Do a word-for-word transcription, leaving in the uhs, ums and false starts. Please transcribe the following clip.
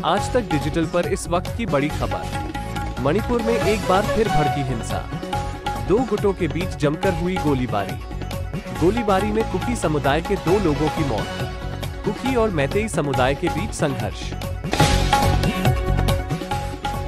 आज तक डिजिटल पर इस वक्त की बड़ी खबर। मणिपुर में एक बार फिर भड़की हिंसा। दो गुटों के बीच जमकर हुई गोलीबारी। गोलीबारी में कुकी समुदाय के दो लोगों की मौत। कुकी और मैतेई समुदाय के बीच संघर्ष।